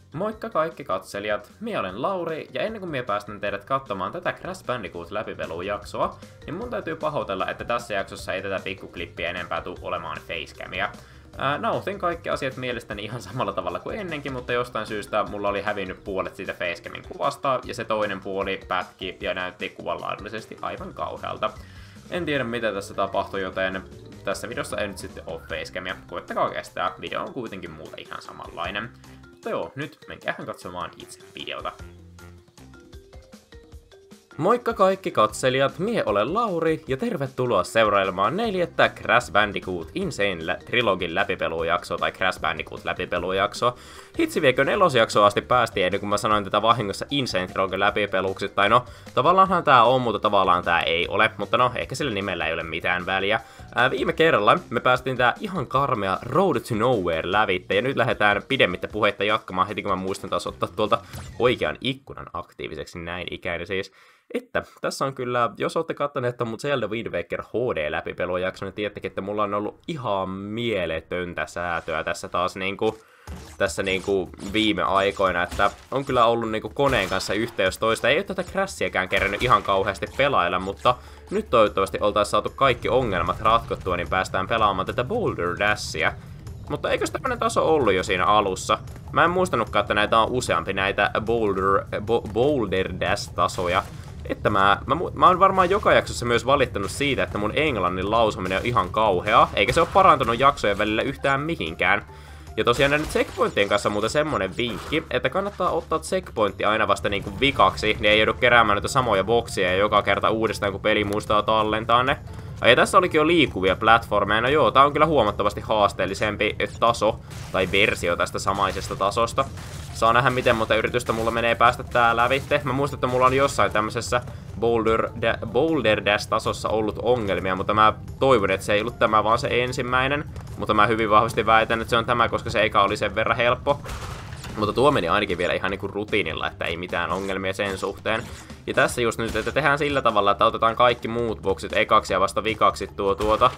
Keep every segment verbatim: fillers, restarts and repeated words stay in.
Moikka kaikki katselijat, minä olen Lauri, ja ennen kuin minä päästän teidät katsomaan tätä Crash Bandicoot läpipelujaksoa, niin mun täytyy pahoitella, että tässä jaksossa ei tätä pikkuklippiä enempää tule olemaan facecamia. Ää, nautin kaikki asiat mielestäni ihan samalla tavalla kuin ennenkin, mutta jostain syystä mulla oli hävinnyt puolet siitä facecamin kuvasta, ja se toinen puoli pätki ja näytti kuvanlaadullisesti aivan kauhealta. En tiedä mitä tässä tapahtui, joten tässä videossa ei nyt sitten ole facecamia. Koettakaa kestää, video on kuitenkin muuten ihan samanlainen. Mutta joo, nyt menkäähän katsomaan itse videota. Moikka kaikki katselijat, mie olen Lauri ja tervetuloa seurailemaan neljättä Crash Bandicoot Insane Trilogin läpipelujaksoa tai Crash Bandicoot läpipelujaksoa. Hitsi viekö nelosjaksoa asti päästiin ennen kuin mä sanoin tätä vahingossa Insane Trilogin läpipeluksi, tai no, tavallaanhan tää on, mutta tavallaan tää ei ole, mutta no, ehkä sillä nimellä ei ole mitään väliä. Ää, viime kerralla me päästiin tää ihan karmea Road to Nowhere lävitte, ja nyt lähdetään pidemmittä puheitta jatkamaan heti kun mä muistan taas ottaa tuolta oikean ikkunan aktiiviseksi, näin ikäinen siis. Että tässä on kyllä, jos olette katsoneet ton Zelda Wind Waker H D-läpipelujakson, niin tiedättekin, että mulla on ollut ihan mieletöntä säätöä tässä taas niinku, tässä niinku viime aikoina, että on kyllä ollut niinku koneen kanssa yhteys toista. Ei ole tätä Crashiäkään kerännyt ihan kauheasti pelailla, mutta nyt toivottavasti oltaisiin saatu kaikki ongelmat ratkottua, niin päästään pelaamaan tätä Boulder Dashia. Mutta eikös tämmönen taso ollut jo siinä alussa? Mä en muistanutkaan, että näitä on useampi näitä Boulder, Bo, Boulder Dash-tasoja. Että mä, mä, mä oon varmaan joka jaksossa myös valittanut siitä, että mun englannin lausuminen on ihan kauheaa, eikä se ole parantunut jaksojen välillä yhtään mihinkään. Ja tosiaan näiden checkpointtien kanssa muuten semmonen vinkki, että kannattaa ottaa checkpointti aina vasta niinku vikaksi, niin ei joudu keräämään noita samoja boksia joka kerta uudestaan, kun peli muistaa tallentaa ne. Ja tässä olikin jo liikkuvia platformeja, no joo, tää on kyllä huomattavasti haasteellisempi taso, tai versio tästä samaisesta tasosta. Saa nähdä miten monta yritystä mulla menee päästä tää lävitte. Mä muistan, että mulla on jossain tämmöisessä Boulder, Boulder Dash-tasossa ollut ongelmia, mutta mä toivon, että se ei ollut tämä vaan se ensimmäinen. Mutta mä hyvin vahvasti väitän, että se on tämä, koska se eka oli sen verran helppo. Mutta tuo meni ainakin vielä ihan niinku rutiinilla, että ei mitään ongelmia sen suhteen. Ja tässä just nyt, että tehdään sillä tavalla, että otetaan kaikki muut boksit ekaksi ja vasta vikaksi tuo tuota.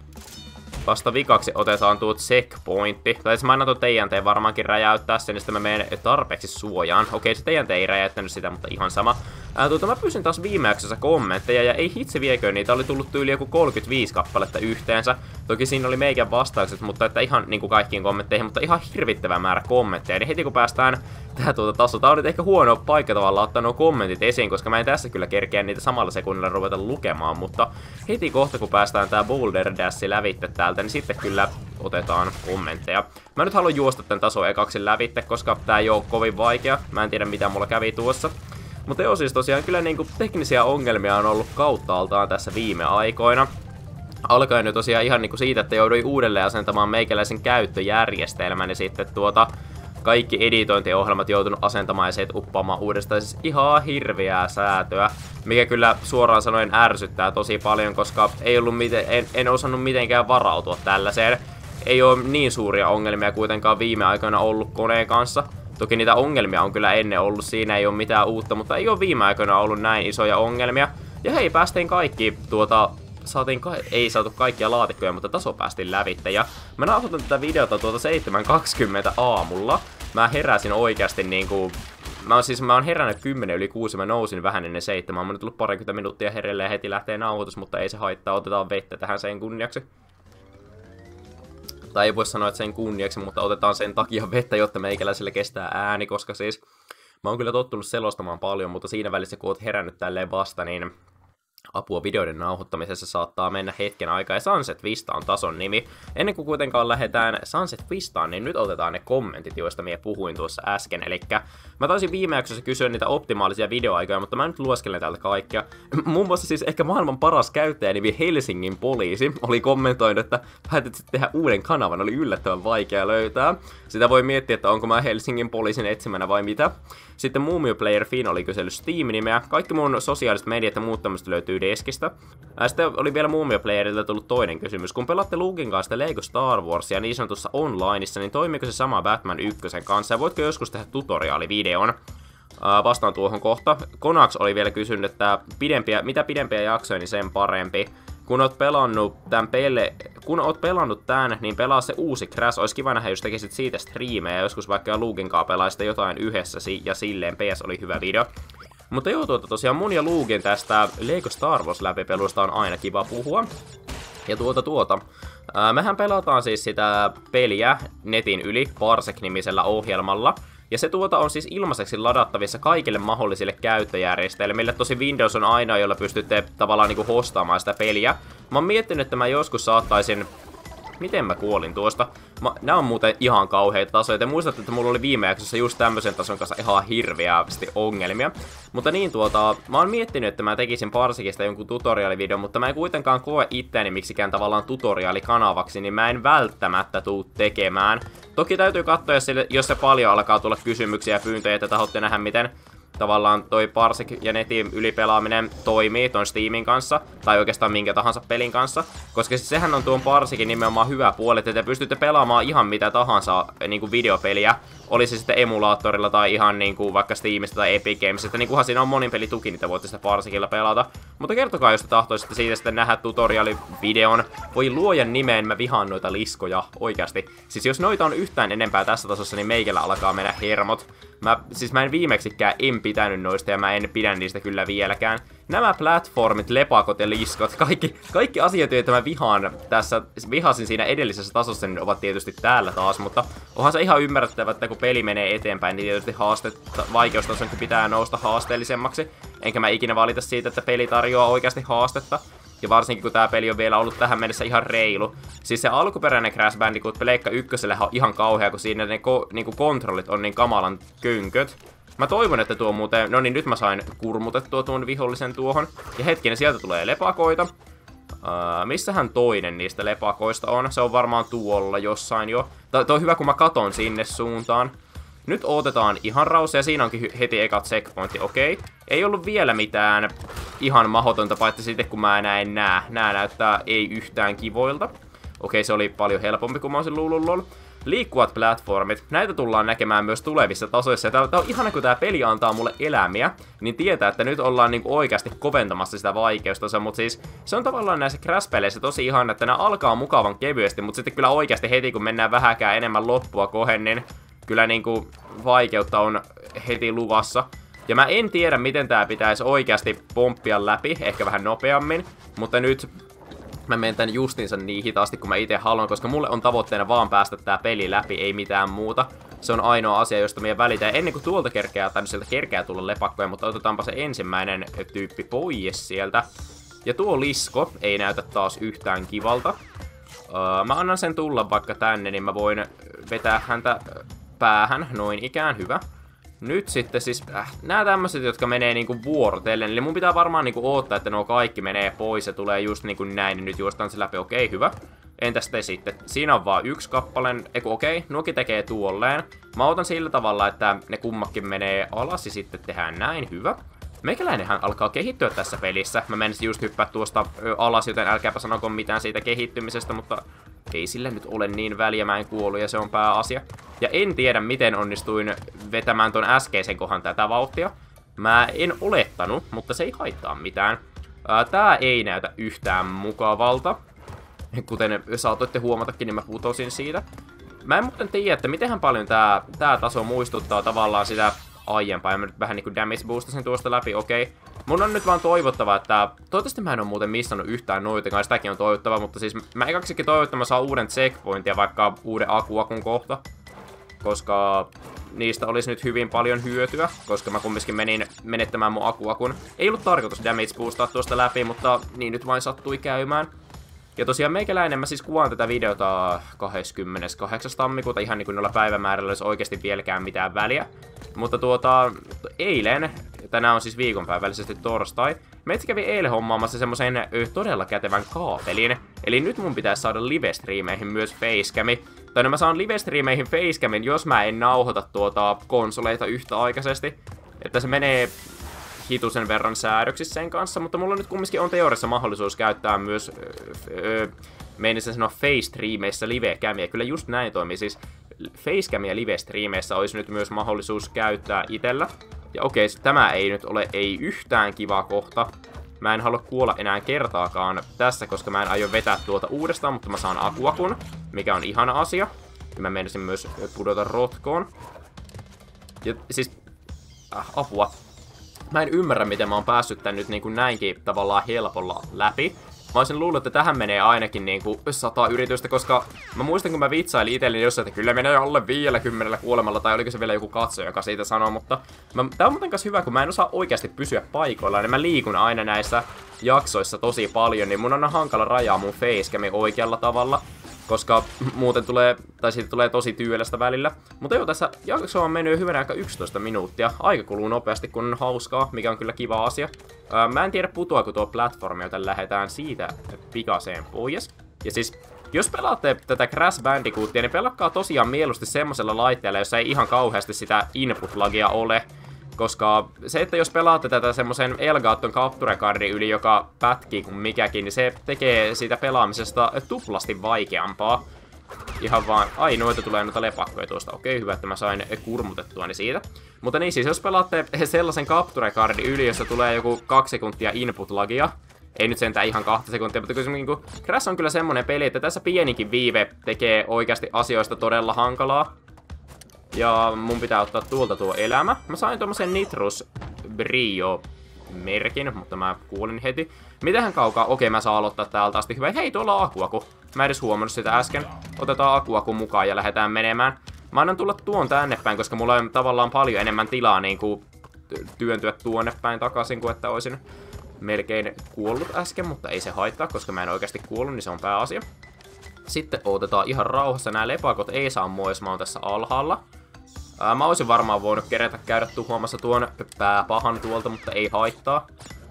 Vasta vikaksi otetaan tuo checkpointti. Tai mä annan tuon teidän teen varmaankin räjäyttää sen, niin sitten mä menen tarpeeksi suojaan. Okei, se teidän ei räjäyttänyt sitä, mutta ihan sama. Ää, tuota, mä pyysin taas viime jaksossa kommentteja, ja ei hitse viekö, niitä oli tullut tyyli joku kolmekymmentäviisi kappaletta yhteensä. Toki siinä oli meikän vastaukset, mutta että ihan niinku kaikkiin kommentteihin, mutta ihan hirvittävä määrä kommentteja. Niin heti kun päästään tähän tuota tasoa, tää on nyt ehkä huono paikka tavallaan ottaa nuo kommentit esiin, koska mä en tässä kyllä kerkeä niitä samalla sekunnilla ruveta lukemaan, mutta heti kohta kun päästään tää Boulder Dash lävitte täältä, niin sitten kyllä otetaan kommentteja. Mä nyt haluan juosta tän tason ekaksi lävitte, koska tää ei oo kovin vaikea. Mä en tiedä mitä mulla kävi tuossa. Mutta joo, siis tosiaan kyllä niinku teknisiä ongelmia on ollut kauttaaltaan tässä viime aikoina. Alkaen nyt tosiaan ihan niinku siitä, että jouduin uudelleen asentamaan meikäläisen käyttöjärjestelmän, ja sitten tuota kaikki editointiohjelmat joutunut asentamaan ja se uppaamaan uudestaan. Siis ihan hirveää säätöä, mikä kyllä suoraan sanoen ärsyttää tosi paljon, koska ei ollut miten, en, en osannut mitenkään varautua tällaiseen. Ei ole niin suuria ongelmia kuitenkaan viime aikoina ollut koneen kanssa. Toki niitä ongelmia on kyllä ennen ollut, siinä ei ole mitään uutta, mutta ei ole viime aikoina ollut näin isoja ongelmia. Ja hei, päästiin kaikki tuota, saatiin ka ei saatu kaikkia laatikkoja, mutta taso päästiin lävitte. Ja mä nauhoitan tätä videota tuota seitsemän kaksikymmentä aamulla. Mä heräsin oikeasti niinku, mä oon siis mä oon herännyt kymmenen yli kuusi, mä nousin vähän ennen seitsemän. Mä oon nyt tullut parikymmentä minuuttia herelle ja heti lähtee nauhoitus, mutta ei se haittaa, otetaan vettä tähän sen kunniaksi. Tai ei voi sanoa, että sen kunniaksi, mutta otetaan sen takia vettä, jotta meikäläisellä kestää ääni, koska siis mä oon kyllä tottunut selostamaan paljon, mutta siinä välissä kun oot herännyt tälleen vasta, niin apua videoiden nauhoittamisessa saattaa mennä hetken aikaa, ja Sunset Vista on tason nimi. Ennen kuin kuitenkaan lähdetään Sunset Vistaan, niin nyt otetaan ne kommentit, joista minä puhuin tuossa äsken. Elikkä mä taisin viime jaksossa kysyä niitä optimaalisia videoaikoja, mutta mä nyt lueskelen täältä kaikkia. Muun muassa siis ehkä maailman paras käyttäjänimi Helsingin poliisi oli kommentoinut, että päätit tehdä uuden kanavan, oli yllättävän vaikea löytää. Sitä voi miettiä, että onko mä Helsingin poliisin etsimänä vai mitä. Sitten Mumio Player Fin oli kysellyt Steam-nimeä. Kaikki mun sosiaaliset mediat ja muut tämmöistä löytyy deskistä. Sitten oli vielä Mumio Playerilta tullut toinen kysymys. Kun pelatte Luken kanssa Lego Star Warsia niin sanotussa onlineissa, niin toimiiko se sama Batman ykkösen kanssa? Ja voitko joskus tehdä tutoriaalivideon? Ää, vastaan tuohon kohta. Konax oli vielä kysynyt, että pidempiä, mitä pidempiä jaksoja, niin sen parempi. kun oot pelannut tämän pele, kun oot pelannut tän, niin pelaa se uusi Crash. Olisi kiva nähdä, jos tekisit siitä striimejä, joskus vaikka Luuginkaa pelaista jotain yhdessä, ja silleen P S oli hyvä video. Mutta joo, tuota tosiaan mun ja Luugin tästä Lego Star Wars läpipelusta on aina kiva puhua. Ja tuota tuota. Ää, mehän pelataan siis sitä peliä netin yli Parsec-nimisellä ohjelmalla. Ja se tuota on siis ilmaiseksi ladattavissa kaikille mahdollisille käyttöjärjestelmille. Tosi Windows on aina, jolla pystytte tavallaan niinku hostaamaan sitä peliä. Mä oon miettinyt, että mä joskus saattaisin... Miten mä kuolin tuosta? Mä, nää on muuten ihan kauheita tasoja. Te muistatte, että mulla oli viime jaksossa just tämmöisen tason kanssa ihan hirveästi ongelmia. Mutta niin tuota, mä oon miettinyt, että mä tekisin Parsecista jonkun tutoriaalivideon, mutta mä en kuitenkaan koe itteeni miksikään tavallaan tutoriaalikanavaksi, niin mä en välttämättä tuu tekemään. Toki täytyy katsoa, jos, sille, jos se paljon alkaa tulla kysymyksiä ja pyyntöjä, että tahotte nähdä, miten tavallaan toi Parsec ja netin ylipelaaminen toimii ton Steamin kanssa, tai oikeastaan minkä tahansa pelin kanssa, koska siis sehän on tuon Parsecin nimenomaan hyvä puoli, että te pystytte pelaamaan ihan mitä tahansa niin kuin videopeliä, oli se sitten emulaattorilla tai ihan niin kuin vaikka Steamista tai Epic Gamesista, niin kunhan siinä on monin pelituki, niin te voitte sitä Parsecilla pelata. Mutta kertokaa, jos te tahtoisitte siitä sitten nähdä tutoriaalivideon. Voi luojan nimeen, mä vihaan noita liskoja, oikeasti. Siis jos noita on yhtään enempää tässä tasossa, niin meikällä alkaa mennä hermot. Mä, siis mä en viimeksikään en pitänyt noista ja mä en pidä niistä kyllä vieläkään. Nämä platformit, lepakot ja liskot, kaikki, kaikki asiat, joita mä vihaan tässä, vihasin siinä edellisessä tasossa, niin ovat tietysti täällä taas, mutta onhan se ihan ymmärrettävä, että kun peli menee eteenpäin, niin tietysti haasteet, vaikeustasonkin pitää nousta haasteellisemmaksi. Enkä mä ikinä valita siitä, että peli tarjoaa oikeasti haastetta. Ja varsinkin kun tää peli on vielä ollut tähän mennessä ihan reilu. Siis se alkuperäinen Crash Bandicoot Pleikka ykkösellä on ihan kauhea, kun siinä ne ko niinku kontrollit on niin kamalan könköt. Mä toivon, että tuo muuten... No niin, nyt mä sain kurmutettua tuon vihollisen tuohon. Ja hetkinen, sieltä tulee lepakoita. Uh, missähän toinen niistä lepakoista on? Se on varmaan tuolla jossain jo. Toi on hyvä, kun mä katon sinne suuntaan. Nyt odotetaan ihan rausia, ja siinä onkin heti eka checkpointti, okei. Okay. Ei ollut vielä mitään ihan mahdotonta, paitsi sitten kun mä enää en näe. Nää näyttää ei yhtään kivoilta. Okei, okay, se oli paljon helpompi kuin mä olisin luullut. Liikkuvat platformit, näitä tullaan näkemään myös tulevissa tasoissa. Ja tää on ihana, kun tää peli antaa mulle elämiä, niin tietää, että nyt ollaan niinku oikeasti koventamassa sitä vaikeustasoa. Mutta siis se on tavallaan näissä Crash-peleissä tosi ihana, että nämä alkaa mukavan kevyesti, mutta sitten kyllä oikeasti heti, kun mennään vähäkään enemmän loppua kohden, niin kyllä niinku vaikeutta on heti luvassa. Ja mä en tiedä, miten tää pitäisi oikeasti pomppia läpi, ehkä vähän nopeammin, mutta nyt mä menen tän justiinsa niin hitaasti kuin mä itse haluan, koska mulle on tavoitteena vaan päästä tää peli läpi, ei mitään muuta. Se on ainoa asia, josta meidän välitään. Ennen kuin tuolta kerkeää, tai sieltä kerkeää tulla lepakkoja, mutta otetaanpa se ensimmäinen tyyppi pois sieltä. Ja tuo lisko ei näytä taas yhtään kivalta. Öö, mä annan sen tulla vaikka tänne, niin mä voin vetää häntä päähän, noin ikään, hyvä. Nyt sitten siis, äh, nää tämmöset, jotka menee niinku vuorotellen, eli mun pitää varmaan niinku oottaa, että nuo kaikki menee pois ja tulee just niinku näin, niin nyt juostaan se läpi, okei, hyvä. Entäs te sitten? Siinä on vaan yksi kappaleen, eiku okei, nuokin tekee tuolleen. Mä otan sillä tavalla, että ne kummakin menee alas ja sitten tehdään näin, hyvä. Meikäläinenhän alkaa kehittyä tässä pelissä. Mä menisin just hyppää tuosta ö, alas, joten älkääpä sanoko mitään siitä kehittymisestä, mutta ei sillä nyt ole niin väliä, mä en kuollut ja se on pääasia. Ja en tiedä, miten onnistuin vetämään ton äskeisen kohan tätä vauhtia. Mä en olettanut, mutta se ei haittaa mitään. Ää, tää ei näytä yhtään mukavalta. Kuten saatoitte huomatakin, niin mä putosin siitä. Mä en muuten tiedä, että mitenhän paljon tää, tää taso muistuttaa tavallaan sitä aiempaa. Ja mä nyt vähän niinku damage boostasin tuosta läpi, okei. Okay. Mun on nyt vaan toivottava, että... Toivottavasti mä en oo muuten missannut yhtään noitakaan, sitäkin on toivottava, mutta siis mä ekaksikin toivon, että mä saan uuden checkpointin vaikka uuden akuakun kohta. Koska niistä olisi nyt hyvin paljon hyötyä, koska mä kumminkin menin menettämään mun akuakun. Ei ollut tarkoitus damage boostaa tuosta läpi, mutta niin nyt vain sattui käymään. Ja tosiaan meikäläinen, mä siis kuvaan tätä videota kahdeskymmeneskahdeksas tammikuuta, ihan niin kuin noilla päivämäärällä olisi oikeasti vieläkään mitään väliä. Mutta tuota, eilen, tänään on siis viikonpäivällisesti torstai, meitä kävi eilen hommaamassa semmosen todella kätevän kaapelin. Eli nyt mun pitäisi saada live-striimeihin myös facecami. Tai no mä saan live-striimeihin facecamin, jos mä en nauhoita tuota konsoleita yhtäaikaisesti. Että se menee hitusen verran säädöksissä sen kanssa, mutta mulla nyt kumminkin on teoriassa mahdollisuus käyttää myös, öö, meinisin sanoa face-striimeissä live-kämiä. Kyllä just näin toimii, siis face-kämiä live-striimeissä olisi nyt myös mahdollisuus käyttää itellä. Ja okei, tämä ei nyt ole ei yhtään kiva kohta. Mä en halua kuolla enää kertaakaan tässä, koska mä en aio vetää tuolta uudestaan, mutta mä saan akuakun, mikä on ihana asia. Ja mä menisin myös pudota rotkoon. Ja siis, äh, apua. Mä en ymmärrä, miten mä oon päässyt tän nyt niin kuin näinkin tavallaan helpolla läpi. Mä olisin luullut, että tähän menee ainakin niinku sata yritystä, koska mä muistan, kun mä vitsailin itselleni jossain, että kyllä menee alle viidelläkymmenellä kuolemalla, tai oliko se vielä joku katsoja, joka siitä sanoo, mutta mä, tää on muuten kanssa hyvä, kun mä en osaa oikeasti pysyä paikoillaan, niin mä liikun aina näissä jaksoissa tosi paljon, niin mun on hankala rajaa mun facecamin oikealla tavalla, koska muuten tulee, tai siitä tulee tosi tyylästä välillä. Mutta joo, tässä jakso on mennyt hyvän aika yksitoista minuuttia. Aika kuluu nopeasti, kun on hauskaa, mikä on kyllä kiva asia. Ää, mä en tiedä putoako tuo platformi, joten lähdetään siitä pikaseen pois. Ja siis, jos pelaatte tätä Crash Bandicootia, niin pelakkaa tosiaan mieluusti semmosella laitteella, jossa ei ihan kauheasti sitä input-lagia ole. Koska se, että jos pelaatte tätä semmosen Elgaton Capture Cardin yli, joka pätkii kuin mikäkin, niin se tekee siitä pelaamisesta tuplasti vaikeampaa. Ihan vaan, ai noita tulee noita lepakkoja tuosta, okei hyvä, että mä sain kurmutettuani siitä. Mutta niin siis, jos pelaatte sellaisen Capture Cardin yli, jossa tulee joku kaksi sekuntia input-lagia, ei nyt sentään ihan kahta sekuntia, mutta kyllä niinku, Crash on kyllä semmonen peli, että tässä pienikin viive tekee oikeasti asioista todella hankalaa. Ja mun pitää ottaa tuolta tuo elämä. Mä sain tommosen Nitrus Brio merkin, mutta mä kuulin heti. Mitähän kaukaa? Okei, mä saan aloittaa täältä asti. Hyvä. Hei, tuolla on akuaku. Mä en edes huomannut sitä äsken. Otetaan akuaku mukaan ja lähdetään menemään. Mä annan tulla tuon tänne päin, koska mulla on tavallaan paljon enemmän tilaa niin kuin työntyä tuonne päin takaisin, kuin että olisin melkein kuollut äsken, mutta ei se haittaa, koska mä en oikeasti kuollut, niin se on pääasia. Sitten otetaan ihan rauhassa. Nämä lepakot ei saa mua, jos mä oon tässä alhaalla. Ää, mä olisin varmaan voinut kerätä käydä tuhoamassa tuon pääpahan tuolta, mutta ei haittaa.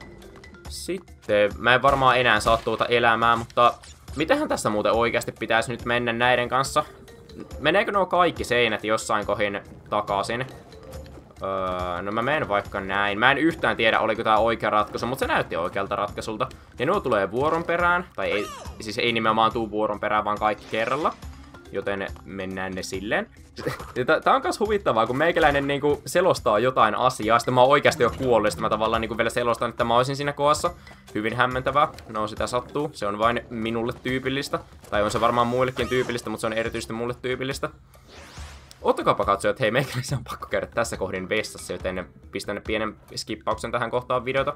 Sitten mä en varmaan enää saa tuota elämää, mutta mitähän tässä muuten oikeasti pitäisi nyt mennä näiden kanssa? Meneekö nuo kaikki seinät jossain kohin takaisin? Öö, no mä menen vaikka näin. Mä en yhtään tiedä, oliko tää oikea ratkaisu, mutta se näytti oikealta ratkaisulta. Ja nuo tulee vuoron perään, tai ei, siis ei nimenomaan tuu vuoron perään, vaan kaikki kerralla. Joten mennään ne silleen. Tää on kans huvittavaa, kun meikäläinen niinku selostaa jotain asiaa, sitten mä oon oikeasti jo kuollut, sitten mä tavallaan niinku vielä selostan, että mä olisin siinä kohdassa. Hyvin hämmentävää. No sitä sattuu, se on vain minulle tyypillistä. Tai on se varmaan muillekin tyypillistä, mutta se on erityisesti mulle tyypillistä. Ottakaapa katsoa, että hei, meikäläisen on pakko käydä tässä kohdin vessassa, joten pistän pienen skippauksen tähän kohtaan videota.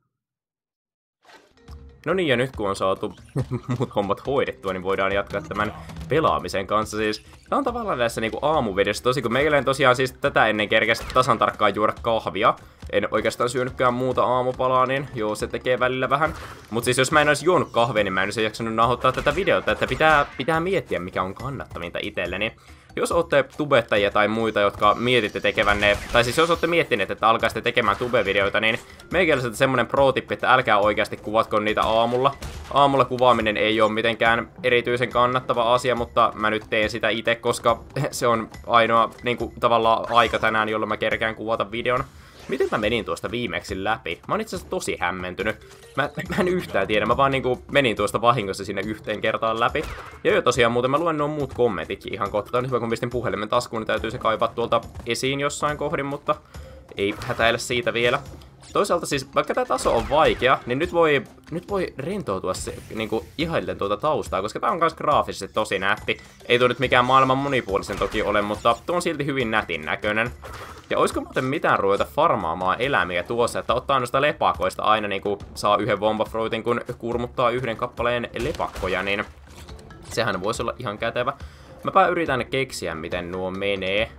No niin, ja nyt kun on saatu muut hommat hoidettua, niin voidaan jatkaa tämän pelaamisen kanssa. Siis, tää on tavallaan näissä niinku aamuvedessä, tosi kun meikäläinen tosiaan siis tätä ennen kerkäsi tasan tarkkaan juoda kahvia. En oikeastaan syönytkään muuta aamupalaa, niin joo, se tekee välillä vähän. Mut siis jos mä en olisi juonut kahvia, niin mä en olisi jaksanut nauhoittaa tätä videota, että pitää, pitää miettiä, mikä on kannattavinta itselleni. Jos ootte tubettajia tai muita, jotka mietitte tekevänne, tai siis jos ootte miettineet, että alkaisitte tekemään tube-videoita, niin meikäläiseltä semmonen pro-tippi, että älkää oikeasti kuvatko niitä aamulla. Aamulla kuvaaminen ei ole mitenkään erityisen kannattava asia, mutta mä nyt teen sitä itse, koska se on ainoa niinku tavallaan aika tänään, jolloin mä kerkään kuvata videon. Miten mä menin tuosta viimeksi läpi? Mä oon itse asiassa tosi hämmentynyt. Mä, mä en yhtään tiedä, mä vaan niinku menin tuosta vahingossa sinne yhteen kertaan läpi. Ja jo tosiaan muuten mä luen nuo muut kommentitkin ihan kohta. Tää on hyvä, kun pistin puhelimen taskuun, niin täytyy se kaivaa tuolta esiin jossain kohdin, mutta ei hätäile siitä vielä. Toisaalta siis, vaikka tää taso on vaikea, niin nyt voi, nyt voi rentoutua se, niinku ihaillen tuota taustaa, koska tää on kans graafisesti tosi nätti. Ei tuo nyt mikään maailman monipuolisen toki ole, mutta tuo on silti hyvin nätin näköinen. Ja olisiko muuten mitään ruveta farmaamaan eläimiä tuossa, että ottaa noista lepakoista aina niinku saa yhden bombafruitin, kun kurmuttaa yhden kappaleen lepakkoja, niin sehän voisi olla ihan kätevä. Mäpä yritän keksiä, miten nuo menee.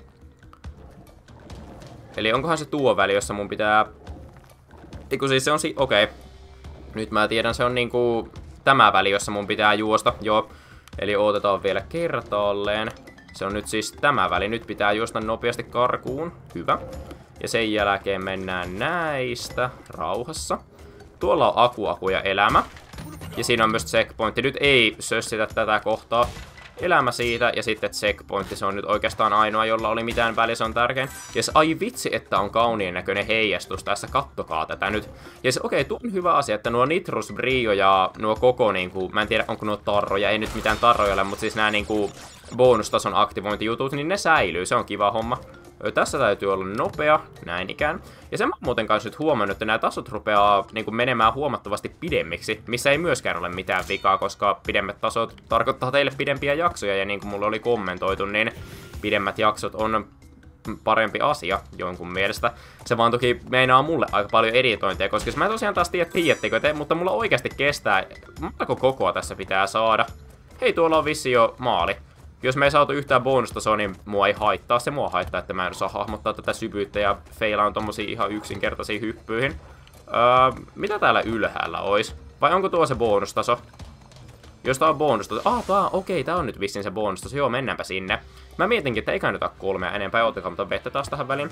Eli onkohan se tuo väli, jossa mun pitää... Eiku siis se on si... Okei. Okay. Nyt mä tiedän, se on niinku tämä väli, jossa mun pitää juosta. Joo. Eli otetaan vielä kertaalleen. Se on nyt siis tämä väli. Nyt pitää juosta nopeasti karkuun. Hyvä. Ja sen jälkeen mennään näistä rauhassa. Tuolla on aku, aku ja elämä. Ja siinä on myös checkpointti. Nyt ei sössitä tätä kohtaa. Elämä siitä ja sitten checkpointti. Se on nyt oikeastaan ainoa, jolla oli mitään väliä. Se on tärkein. Ja se, ai vitsi, että on kauniin näköinen heijastus tässä. Kattokaa tätä nyt. Ja se, okei, okay, tuo on hyvä asia, että nuo Nitrus Brio ja nuo koko niinku, mä en tiedä onko nuo tarroja, ei nyt mitään tarroja ole, mutta siis nämä niinku bonustason aktivointijutut, niin ne säilyy. Se on kiva homma. Tässä täytyy olla nopea, näin ikään. Ja sen mä muuten kanssa nyt huomannut, että nämä tasot rupeaa niin kuin menemään huomattavasti pidemmiksi, missä ei myöskään ole mitään vikaa, koska pidemmät tasot tarkoittaa teille pidempiä jaksoja, ja niin kuin mulle oli kommentoitu, niin pidemmät jaksot on parempi asia jonkun mielestä. Se vaan toki meinaa mulle aika paljon editointia, koska jos mä tosiaan taas tiedä, tiedättekö te, mutta mulla oikeasti kestää, montako kokoa tässä pitää saada. Hei, tuolla on vissi jo maali. Jos me ei saatu yhtään bonustasoa, niin mua ei haittaa. Se mua haittaa, että mä en osaa hahmottaa tätä syvyyttä ja feilaan tommosia ihan yksinkertaisia hyppyihin. Öö, mitä täällä ylhäällä ois? Vai onko tuo se bonustaso? Jos tää on bonustaso... Ah, tää on, okei, tää on nyt vissiin se bonustaso. Joo, mennäänpä sinne. Mä mietinkin, että ei kannata kolmea enempää. Ottakaa, mutta vettä taas tähän väliin.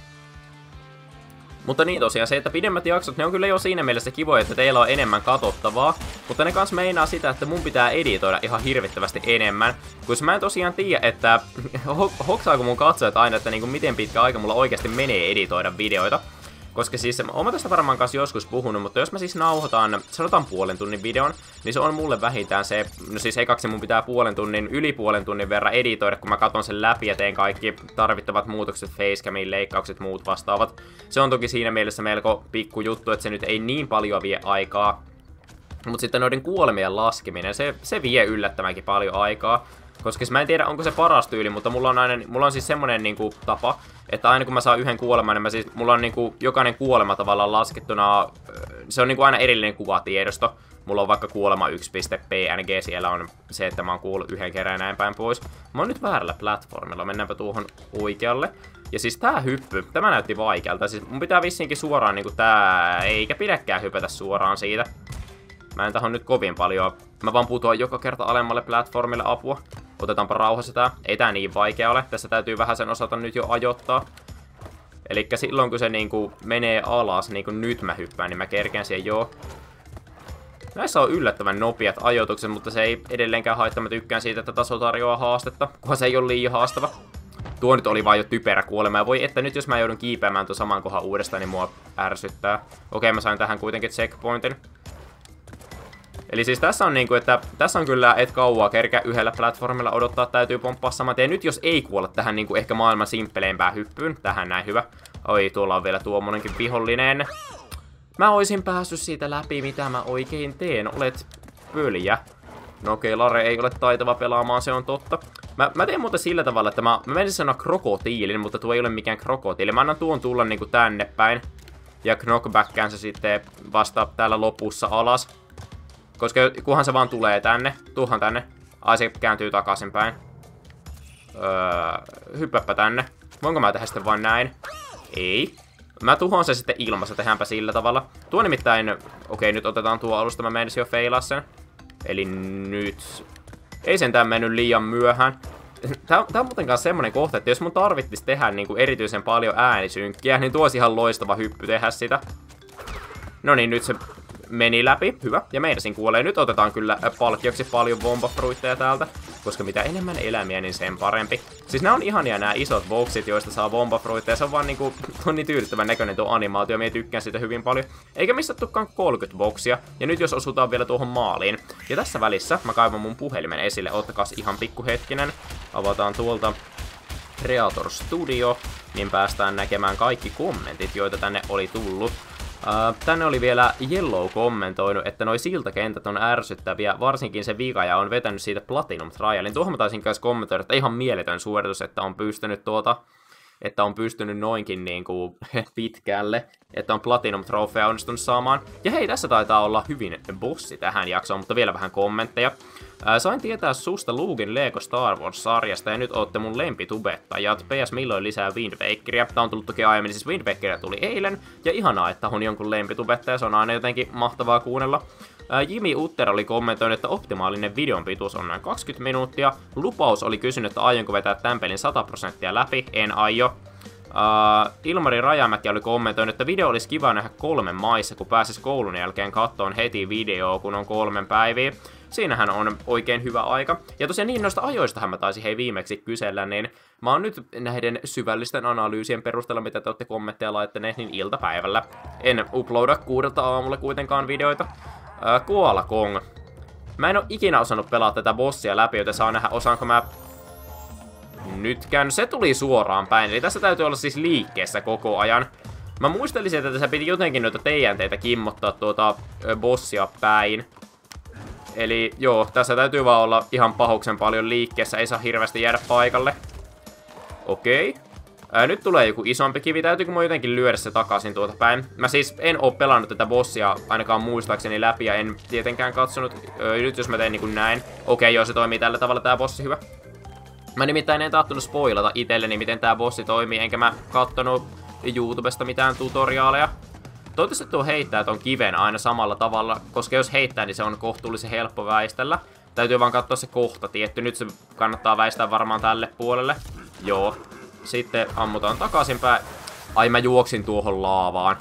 Mutta niin tosiaan se, että pidemmät jaksot, ne on kyllä jo siinä mielessä kivoja, että teillä on enemmän katsottavaa. Mutta ne kans meinaa sitä, että mun pitää editoida ihan hirvittävästi enemmän. Koska mä en tosiaan tiedä, että hoksaako mun katsojat aina, että niinku miten pitkä aika mulla oikeasti menee editoida videoita. Koska siis, oon mä tästä varmaan kanssa joskus puhunut, mutta jos mä siis nauhoitan, sanotaan puolen tunnin videon, niin se on mulle vähintään se, no siis ekaksi mun pitää puolen tunnin, yli puolen tunnin verran editoida, kun mä katon sen läpi ja teen kaikki tarvittavat muutokset, facecamiin, leikkaukset, muut vastaavat. Se on toki siinä mielessä melko pikku juttu, että se nyt ei niin paljon vie aikaa. Mutta sitten noiden kuolemien laskeminen, se, se vie yllättävänkin paljon aikaa. Koska mä en tiedä, onko se paras tyyli, mutta mulla on, aina, mulla on siis semmonen niinku tapa, että aina kun mä saan yhden kuoleman, niin mä siis, mulla on niinku jokainen kuolema tavallaan laskettuna, se on niinku aina erillinen kuvatiedosto. Mulla on vaikka kuolema yksi piste P N G, siellä on se, että mä oon kuullut yhden kerran näin päin pois. Mä oon nyt väärällä platformilla, mennäänpä tuohon oikealle. Ja siis tää hyppy, tämä näytti vaikealta, siis mun pitää vissiinkin suoraan niinku tää, eikä pidäkään hypätä suoraan siitä. Mä en tahon nyt kovin paljon. Mä vaan putoan joka kerta alemmalle platformille, apua. Otetaanpa rauhassa tää. Ei tää niin vaikea ole. Tässä täytyy vähän sen osata nyt jo ajoittaa. Elikkä silloin kun se niinku menee alas, niin kuin nyt mä hyppään, niin mä kerkeen siihen joo. Näissä on yllättävän nopeat ajoitukset, mutta se ei edelleenkään haittaa. Mä tykkään siitä, että taso tarjoaa haastetta, kunhan se ei ole liian haastava. Tuo nyt oli vaan jo typerä kuolema. Ja voi että nyt jos mä joudun kiipeämään tuon saman kohan uudestaan, niin mua ärsyttää. Okei, mä sain tähän kuitenkin checkpointin. Eli siis tässä on niinku, että tässä on kyllä et kauaa kerkeä yhdellä platformilla odottaa, täytyy pomppaa saman tien. Nyt jos ei kuolla tähän niinku ehkä maailman simppeleimpään hyppyyn, tähän näin hyvä. Oi, tuolla on vielä tuommoinenkin vihollinen. Mä oisin päässyt siitä läpi, mitä mä oikein teen. Olet pöljä. No okei, Lare ei ole taitava pelaamaan, se on totta. Mä, mä teen muuten sillä tavalla, että mä, mä menisin sanoa krokotiilin, mutta tuo ei ole mikään krokotiili. Mä annan tuon tulla niinku tänne päin. Ja knockbackään se sitten vasta täällä lopussa alas. Koska kunhan se vaan tulee tänne, tuuhan tänne. Ai se kääntyy takaisinpäin. Öö, hyppäpä tänne. Voinko mä tehdä sitten vain näin? Ei. Mä tuhoan se sitten ilmassa, tehdäänpä sillä tavalla. Tuo nimittäin, okei nyt otetaan tuo alusta, mä menisin jo feilaa sen. Eli nyt. Ei sentään mennyt liian myöhään. Tää, tää on muutenkaan semmonen kohta, että jos mun tarvittis tehdä niinku erityisen paljon äänisynkkiä, niin tuo olisi ihan loistava hyppy tehdä sitä. No niin, nyt se meni läpi, hyvä, ja meinasin kuolee. Nyt otetaan kyllä palkkioksi paljon bombafruitteja täältä, koska mitä enemmän elämiä, niin sen parempi. Siis nämä on ihania nämä isot boksit, joista saa bombafruitteja. Se on vaan niinku, on niin tyydyttävän näköinen tuo animaatio, minä tykkään siitä hyvin paljon. Eikä missattukaan kolmekymmentä boksia, ja nyt jos osutaan vielä tuohon maaliin. Ja tässä välissä mä kaivan mun puhelimen esille, ottakas ihan pikkuhetkinen. Avataan tuolta Creator Studio, niin päästään näkemään kaikki kommentit, joita tänne oli tullut. Uh, tänne oli vielä Yellow kommentoinut, että noi siltakentät on ärsyttäviä, varsinkin se Vigaja on vetänyt siitä Platinum Trialin. Tuohon mä taisin kanssa kommentoida, että ihan mieletön suoritus, että on pystynyt tuota, että on pystynyt noinkin niinku pitkälle, että on Platinum Trofea onnistunut saamaan. Ja hei, tässä taitaa olla hyvin bossi tähän jaksoon, mutta vielä vähän kommentteja. Ää, sain tietää susta Luukin Lego Star Wars-sarjasta ja nyt ootte mun lempitubettajat. P S milloin lisää Wind Wakeria? Tää on tullut toki aiemmin, siis Wind Wakeria tuli eilen. Ja ihanaa, että on jonkun lempitubettaja, se on aina jotenkin mahtavaa kuunnella. Ää, Jimi Utter oli kommentoinut, että optimaalinen videon pituus on noin kaksikymmentä minuuttia. Lupaus oli kysynyt, että aionko vetää tämän pelin sata prosenttia läpi, en aio. Uh, Ilmari Rajamäki oli kommentoinut, että video olisi kiva nähdä kolmen maissa, kun pääsis koulun jälkeen kattoon heti videoa, kun on kolmen päiviä. Siinähän on oikein hyvä aika. Ja tosiaan niin noista ajoistahan mä taisin hei viimeksi kysellä, niin mä oon nyt näiden syvällisten analyysien perusteella, mitä te olette kommentteja laittaneet, niin iltapäivällä. En uploada kuudelta aamulla kuitenkaan videoita. Uh, Koala Kong. Mä en oo ikinä osannut pelaa tätä bossia läpi, joten saa nähdä, osaanko mä... nytkään. Se tuli suoraan päin, eli tässä täytyy olla siis liikkeessä koko ajan. Mä muistelisin, että tässä piti jotenkin noita teidän teitä kimmottaa tuota ö, bossia päin. Eli joo, tässä täytyy vaan olla ihan pahoksen paljon liikkeessä, ei saa hirveästi jäädä paikalle. Okei. Ää, nyt tulee joku isompi kivi, täytyykö mä jotenkin lyödä se takaisin tuota päin? Mä siis en oo pelannut tätä bossia ainakaan muistaakseni läpi ja en tietenkään katsonut. Öö, nyt jos mä teen niinku näin. Okei, joo, se toimii tällä tavalla tää bossi, hyvä. Mä nimittäin en tahtonut spoilata itselleni, miten tää bossi toimii, enkä mä kattonut YouTubesta mitään tutoriaaleja. Toivottavasti tuo heittää ton kiven aina samalla tavalla, koska jos heittää, niin se on kohtuullisen helppo väistellä. Täytyy vaan katsoa se kohta tietty. Nyt se kannattaa väistää varmaan tälle puolelle. Joo. Sitten ammutaan takaisinpäin. Ai, mä juoksin tuohon laavaan.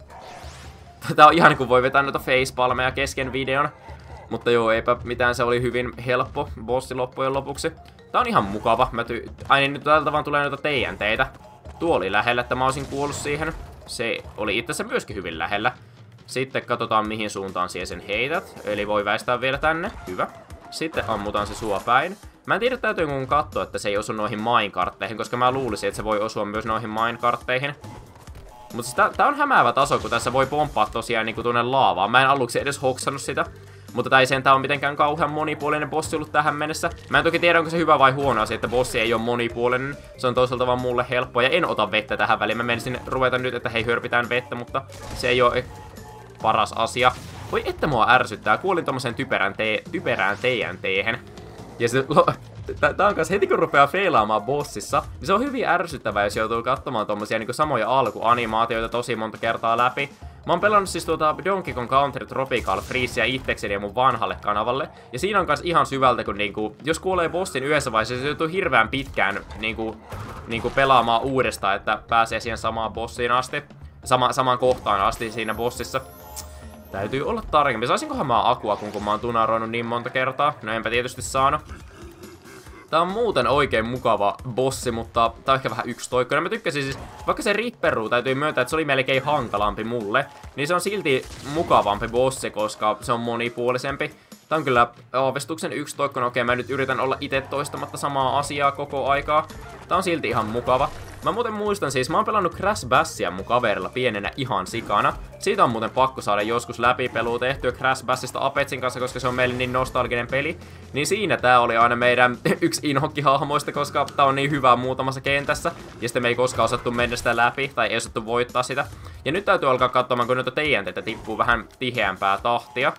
Tää on ihan kuin voi vetää noita facepalmeja kesken videon. Mutta joo, eipä mitään, se oli hyvin helppo bossi loppujen lopuksi. Tää on ihan mukava. Mä ty... Ai niin, nyt täältä vaan tulee noita teidän teitä. Tuo oli lähellä, että mä olisin kuollut siihen. Se oli itse asiassa myöskin hyvin lähellä. Sitten katsotaan mihin suuntaan siihen sen heität. Eli voi väistää vielä tänne. Hyvä. Sitten ammutaan se sua päin. Mä en tiedä, täytyykö mun katsoa, että se ei osu noihin minekartteihin, koska mä luulisin, että se voi osua myös noihin minekartteihin. Mutta siis tää, tää on hämäävä taso, kun tässä voi pomppaa tosiaan niinku tuonne laavaan. Mä en aluksi edes hoksannut sitä. Mutta tää ei sentään ole mitenkään kauhean monipuolinen bossi ollut tähän mennessä. Mä en toki tiedä, onko se hyvä vai huono asia, että bossi ei ole monipuolinen. Se on toisaalta vaan mulle helppoa. Ja en ota vettä tähän väliin. Mä menisin ruveta nyt, että hei, hörpitään vettä, mutta se ei ole paras asia. Voi että mua ärsyttää. Kuolin tommoseen typerään, te typerään teidän teehen. Ja se... Tää on kanssa heti kun rupeaa feilaamaan bossissa, niin se on hyvin ärsyttävää, jos joutuu katsomaan tommosia niinku samoja alkuanimaatioita tosi monta kertaa läpi. Mä oon pelannut siis tuota Donkey Kong Country Tropical Freezea itsekseni ja mun vanhalle kanavalle. Ja siinä on kans ihan syvältä, kun niinku, jos kuolee bossin yhdessä vaiheessa, se joutuu hirveän pitkään niinku, niinku pelaamaan uudestaan, että pääsee siihen samaan bossiin asti. Sama, samaan kohtaan asti siinä bossissa. Täytyy olla tarkempi. Saisinkohan mä akua, kun, kun mä oon tunaroinut niin monta kertaa? No enpä tietysti saanut. Tää on muuten oikein mukava bossi, mutta tää on ehkä vähän yksitoikkoinen. Mä tykkäsin siis, vaikka se Ripperu täytyy myöntää, että se oli melkein hankalampi mulle, niin se on silti mukavampi bossi, koska se on monipuolisempi. Tää on kyllä aavistuksen yksitoikkoinen. Okei, mä nyt yritän olla itse toistamatta samaa asiaa koko aikaa. Tää on silti ihan mukava. Mä muuten muistan siis, mä oon pelannut Crash Bashia mun kaverilla pienenä ihan sikana. Siitä on muuten pakko saada joskus läpipelua tehtyä Crash Bashista Apetsin kanssa, koska se on meille niin nostalginen peli. Niin siinä tää oli aina meidän yksi inhokkihahmoista, koska tää on niin hyvää muutamassa kentässä. Ja sitten me ei koskaan osattu mennä sitä läpi, tai ei osattu voittaa sitä. Ja nyt täytyy alkaa katsomaan, kun noita teidän teitä tippuu vähän tiheämpää tahtia.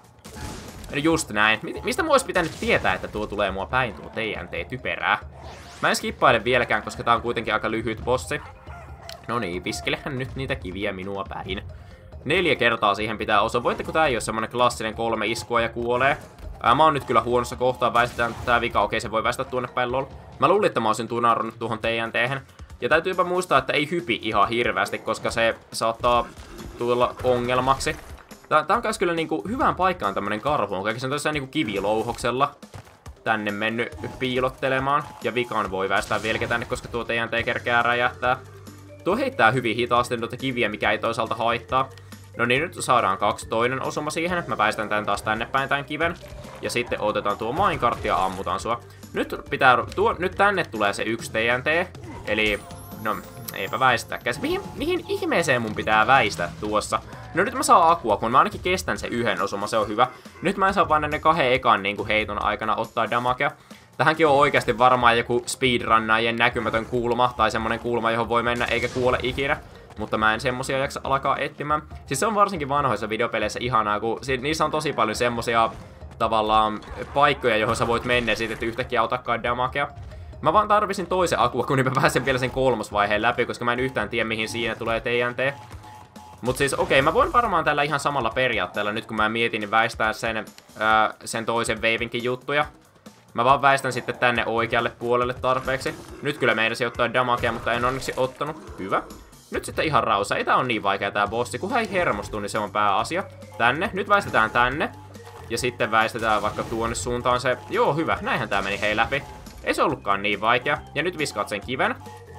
No just näin. Mistä mua olisi pitänyt tietää, että tuo tulee mua päin tuo teidän tee typerää? Mä en skippaile vieläkään, koska tää on kuitenkin aika lyhyt bossi. No niin, piskelehän nyt niitä kiviä minua päin. Neljä kertaa siihen pitää osua. Voitteko tää ei ole semmonen klassinen kolme iskua ja kuolee? Ää, mä oon nyt kyllä huonossa kohtaa, väistetään tää vika. Okei, se voi väistää tuonne päin, lol. Mä luulin, että mä olisin tunarunut tuohon teidän teehen. Ja täytyypä muistaa, että ei hypi ihan hirveästi, koska se saattaa tulla ongelmaksi. Tää, tää on kans kyllä niinku hyvään paikkaan tämmönen karhu. On kaikki sen tosiaan niinku kivilouhoksella tänne mennyt piilottelemaan. Ja vikaan voi väistää vieläkin tänne, koska tuo teidän tee kerkeää räjähtää. Tuo heittää hyvin hitaasti noita kiviä, mikä ei toisaalta haittaa. No niin, nyt saadaan kaksi toinen osuma siihen. Mä väistän tän taas tänne päin tän kiven. Ja sitten otetaan tuo minecart ja ammutaan sua. Nyt pitää, tuo, nyt tänne tulee se yksi T N T. Eli, no, eipä väistääkään. Mihin, mihin ihmeeseen mun pitää väistää tuossa? No nyt mä saan akua, kun mä ainakin kestän se yhden osuma, se on hyvä. Nyt mä en saa vaan ne kahden ekan niin kuin heiton aikana ottaa damakea. Tähänkin on oikeasti varmaan joku speedrunnaajien näkymätön kulma, tai semmonen kulma, johon voi mennä eikä kuole ikinä. Mutta mä en semmosia jaksa alkaa etsimään. Siis se on varsinkin vanhoissa videopeleissä ihanaa, kun niissä on tosi paljon semmosia tavallaan paikkoja, johon sä voit mennä siitä, että yhtäkkiä otakaan damakea. Mä vaan tarvisin toisen akua, kun mä pääsen vielä sen kolmosvaiheen läpi, koska mä en yhtään tiedä, mihin siinä tulee T N T. Mut siis okei, okay, mä voin varmaan tällä ihan samalla periaatteella, nyt kun mä mietin, niin väistää sen, ää, sen toisen veivinkin juttuja. Mä vaan väistän sitten tänne oikealle puolelle tarpeeksi. Nyt kyllä meinasin ottaa damakea, mutta en onneksi ottanut. Hyvä. Nyt sitten ihan rausa. Ei tää on niin vaikea tää bossi. Kunhan ei hermostu, niin se on pääasia. Tänne. Nyt väistetään tänne. Ja sitten väistetään vaikka tuonne suuntaan se. Joo, hyvä. Näinhän tää meni hei läpi. Ei se ollutkaan niin vaikea. Ja nyt viskaat sen kiven.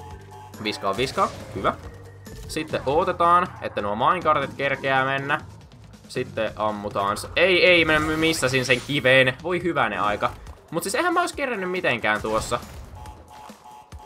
Viskaa, viskaa. Hyvä. Sitten odotetaan, että nuo minecartit kerkeää mennä. Sitten ammutaan se. Ei, ei, mä missasin sen kiveen. Voi hyvänen aika. Mut siis eihän mä ois kerännyt mitenkään tuossa.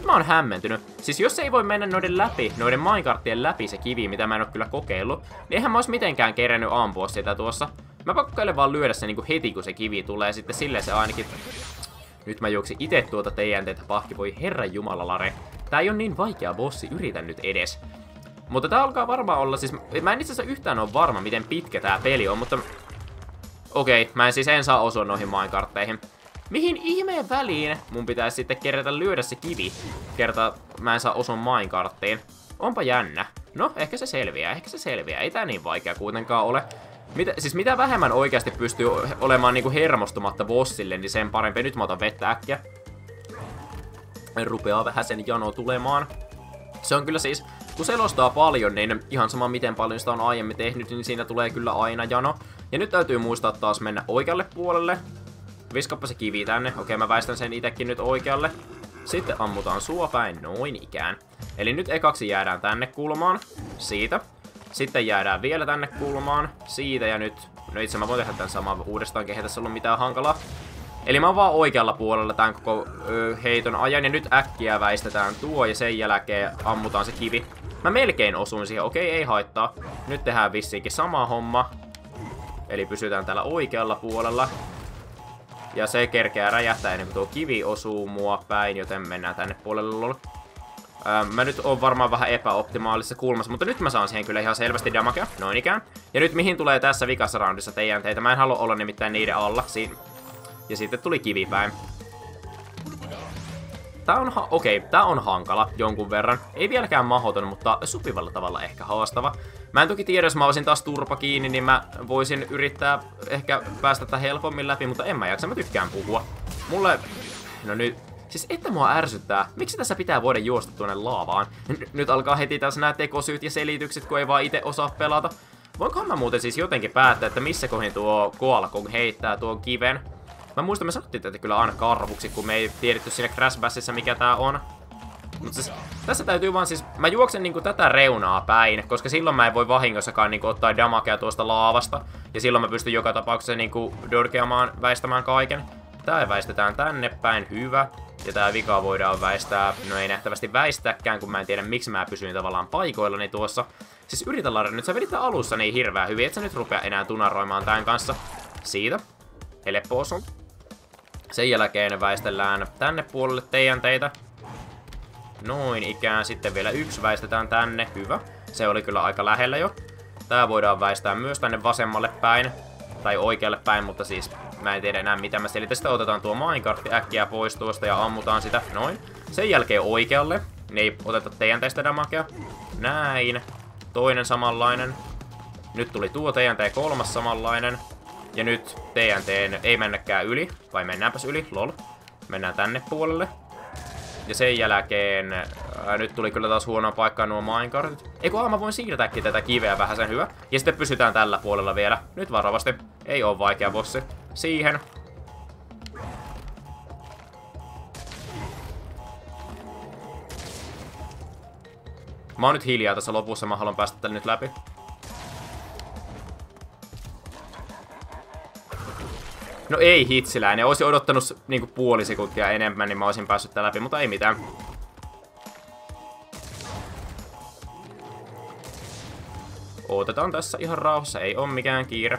nyt mä oon hämmentynyt. Siis jos ei voi mennä noiden läpi, noiden minecarttien läpi se kivi, mitä mä en oo kyllä kokeillut, niin eihän mä ois mitenkään kerennyt ampua sitä tuossa. Mä kokkailen vaan lyödä se niinku heti, kun se kivi tulee, ja sitten silleen se ainakin... Nyt mä juoksin ite tuota T N T:tä pahki, voi herran jumala Lare. Tää ei oo niin vaikea bossi, yritän nyt edes. Mutta tää alkaa varmaan olla, siis mä en itse asiassa yhtään oo varma, miten pitkä tää peli on, mutta... Okei, okay, mä en siis en saa osua noihin minecartteihin. Mihin ihmeen väliin mun pitäisi sitten kerätä lyödä se kivi, kerta mä en saa osua minecarttiin? Onpa jännä. No, ehkä se selviää, ehkä se selviää. Ei tää niin vaikea kuitenkaan ole. Mitä, siis mitä vähemmän oikeasti pystyy olemaan niinku hermostumatta bossille, niin sen parempi. Nyt mä otan vettä äkkiä. Rupeaa vähän sen jano tulemaan. Se on kyllä siis, kun selostaa paljon, niin ihan sama miten paljon sitä on aiemmin tehnyt, niin siinä tulee kyllä aina jano. Ja nyt täytyy muistaa taas mennä oikealle puolelle. Viskappa se kivi tänne. Okei, mä väistän sen itekin nyt oikealle. Sitten ammutaan sua päin, noin ikään. Eli nyt ekaksi jäädään tänne kulmaan. Siitä. Sitten jäädään vielä tänne kulmaan. Siitä ja nyt... No itse mä voin tehdä tän saman uudestaan, eihän tässä ollut mitään hankalaa. Eli mä oon vaan oikealla puolella tämän koko ö, heiton ajan. Ja nyt äkkiä väistetään tuo ja sen jälkeen ammutaan se kivi. Mä melkein osuin siihen, okei ei haittaa. Nyt tehdään vissiinkin sama homma. Eli pysytään täällä oikealla puolella. Ja se kerkeää räjähtää ennen kuin tuo kivi osuu mua päin, joten mennään tänne puolelle lol. Öö, mä nyt oon varmaan vähän epäoptimaalisessa kulmassa, mutta nyt mä saan siihen kyllä ihan selvästi damagea, noin ikään. Ja nyt mihin tulee tässä vikassa roundissa T N T:tä, mä en halua olla nimittäin niiden alla. Siin. Ja sitten tuli kivi päin. Tää on, ha okei, okay, tää on hankala jonkun verran. Ei vieläkään mahdoton, mutta sopivalla tavalla ehkä haastava. Mä en toki tiedä, jos mä olisin taas turpa kiinni, niin mä voisin yrittää ehkä päästä tätä helpommin läpi, mutta en mä jaksa, mä tykkään puhua. Mulle... No nyt... Siis että mua ärsyttää. Miksi tässä pitää voida juosta tuonne laavaan? N nyt alkaa heti taas nämä tekosyyt ja selitykset, kun ei vaan itse osaa pelata. Voinkohan mä muuten siis jotenkin päättää, että missä kohin tuo Koala Kong heittää tuon kiven? Mä muistan, me sanottiin tätä kyllä aina karvuksi, kun me ei tiedetty siinä Crash Bashissa, mikä tää on. Mutta siis, tässä täytyy vaan siis... Mä juoksen niinku tätä reunaa päin, koska silloin mä en voi vahingossakaan niinku ottaa damagea tuosta laavasta. Ja silloin mä pystyn joka tapauksessa niinku dorkeamaan, väistämään kaiken. Tää väistetään tänne päin, hyvä. Ja tää vika voidaan väistää, no ei nähtävästi väistääkään, kun mä en tiedä miksi mä pysyin tavallaan paikoillani tuossa. Siis yritä Lare, nyt sä vedit alussa niin hirveän hyvin, et sä nyt rupea enää tunaroimaan tämän kanssa. Siitä. Helppo osu. Sen jälkeen väistellään tänne puolelle T N T:tä. Noin ikään, sitten vielä yksi väistetään tänne, hyvä. Se oli kyllä aika lähellä jo. Tää voidaan väistää myös tänne vasemmalle päin. Tai oikealle päin, mutta siis mä en tiedä enää mitä mä selitän. Sitten otetaan tuo minecartti äkkiä pois tuosta ja ammutaan sitä, noin. Sen jälkeen oikealle, niin ei oteta T N T:stä damagea. Näin. Toinen samanlainen. Nyt tuli tuo T N T kolmas samanlainen. Ja nyt T N T ei mennäkään yli, vai mennäänpäs yli, lol. Mennään tänne puolelle. Ja sen jälkeen, ää, nyt tuli kyllä taas huonoa paikkaa nuo minecartit. Eiku mä voin siirtääkin tätä kiveä vähän sen hyvä. Ja sitten pysytään tällä puolella vielä. Nyt varovasti. Ei oo vaikea bossi. Siihen. Mä oon nyt hiljaa tässä lopussa, mä haluan päästä tälle nyt läpi. No ei hitsiläinen, olisin odottanut niinku puoli sekuntia enemmän, niin mä olisin päässyt tää läpi, mutta ei mitään. Otetaan tässä ihan rauhassa, ei oo mikään kiire.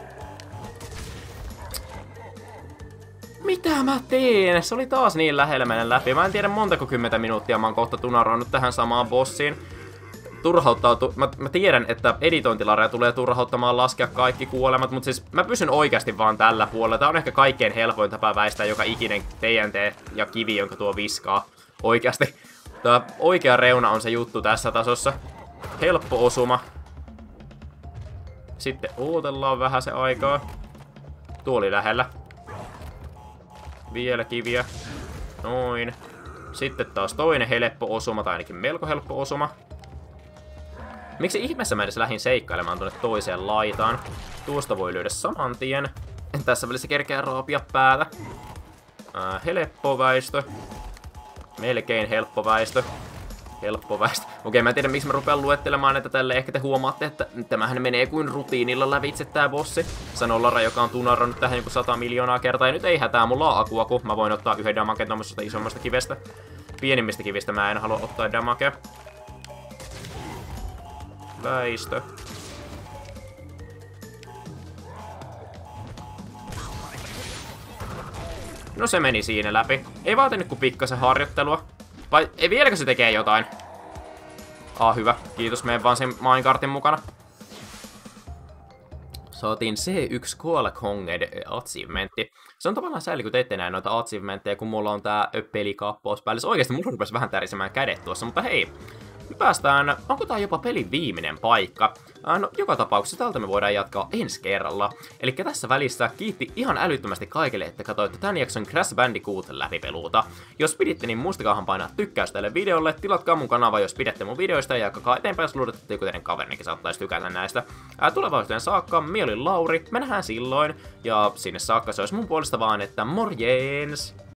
Mitä mä teen? Se oli taas niin lähellä mennä läpi. Mä en tiedä montako kymmentä minuuttia mä oon kohta tunaroinut tähän samaan bossiin. Turhauttautu... Mä, mä tiedän, että editointilareja tulee turhauttamaan laskea kaikki kuolemat, mutta siis mä pysyn oikeasti vaan tällä puolella. Tää on ehkä kaikkein helpoin tapa väistää joka ikinen T N T ja kivi, jonka tuo viskaa. Oikeasti. Tää oikea reuna on se juttu tässä tasossa. Helppo osuma. Sitten ootellaan vähän se aikaa. Tuo oli lähellä. Vielä kiviä. Noin. Sitten taas toinen helppo osuma, tai ainakin melko helppo osuma. Miksi ihmeessä mä edes lähdin seikkailemaan tuonne toiseen laitaan? Tuosta voi lyödä saman tien. Tässä välissä kerkeää raapia päätä. Ää, helppo väistö. Melkein helppo väistö. Helppo väistö. Okei, mä en tiedä miksi mä rupean luettelemaan näitä tälle. Ehkä te huomaatte, että tämähän menee kuin rutiinilla lävitse tää bossi. Sanoo Lara, joka on tunarannut tähän joku sata miljoonaa kertaa. Ja nyt ei hätää, mulla on akua, kun mä voin ottaa yhden damaken tommosesta isommasta kivestä. pienimmistä kivistä mä en halua ottaa damage. Väistö. No se meni siinä läpi. Ei vaatinut kuin pikkasen harjoittelua. Vai ei vieläkö se tekee jotain? Ah, hyvä. Kiitos, menen vaan sen minecartin mukana. Saatiin C yksi Koala Konged achievementti. Se on tavallaan sääli, kun te ette näe noita achievementteja, kun mulla on tää pelikaappaus päällä. Oikeesti mulla rupesi vähän tärisemään kädet tuossa, mutta hei. Me päästään, onko tää jopa pelin viimeinen paikka? No, joka tapauksessa tältä me voidaan jatkaa ensi kerralla. Eli tässä välissä kiitti ihan älyttömästi kaikille, että katsoitte tän jakson Crash Bandicoot läpipeluuta. Jos piditte, niin muistakaahan painaa tykkäys tälle videolle, tilatkaa mun kanava, jos pidätte mun videoista, ja jakakaa eteenpäin, jos luulet, että joku teidän kaverinikin saattaisi tykätä näistä. Ää, tulevaisuuteen saakka, minä olin Lauri, me nähdään silloin, ja sinne saakka se olisi mun puolesta vaan, että morjens!